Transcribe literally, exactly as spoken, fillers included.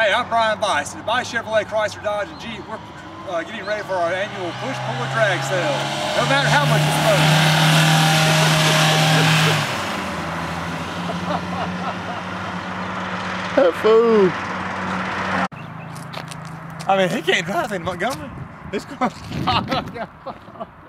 Hey, I'm Brian Bice. At Bice Chevrolet, Chrysler, Dodge, and Jeep, we're uh, getting ready for our annual push, pull, and drag sale. No matter how much That it's fool. I mean, he can't drive in Montgomery. It's